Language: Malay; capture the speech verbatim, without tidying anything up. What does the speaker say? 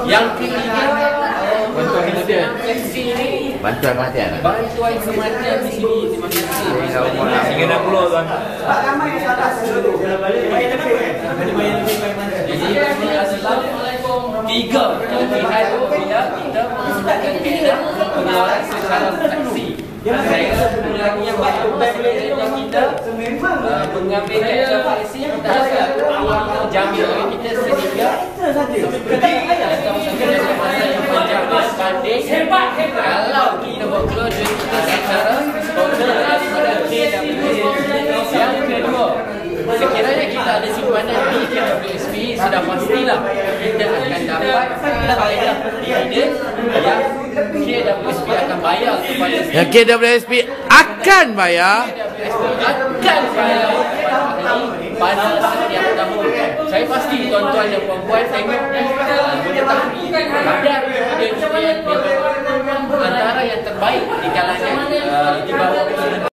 Yang ketiga, bantuan kematian. Fleksi ni Bantuan kematian. Bantuan kematian di sini. Terima kasih. Tiga enam puluh tuan. Jadi ini adalah tiga kelebihan bila kita menggunakan kaedah pengeluaran secara fleksi. Saya lagi yang baru sebenarnya kita uh, mengambil kaedah fleksi, kita akan menjamin oleh kita sehingga atau sebenarnya masa yang panjang berbanding kalau kita berkeluar duit kita secara total daripada K W S P. Yang kedua, sekiranya kita ada simpanan di K W S P, sudah pastilah kita akan dapat faedah dividen yang K W S P akan bayar kepada Yang K W S P akan bayar K W S P akan bayar kepada ahli pada setiap tahun. Saya pasti tuan-tuan dan puan-puan tengok mengetahui kadar dividen antara yang terbaik di kalangan uh, di bawah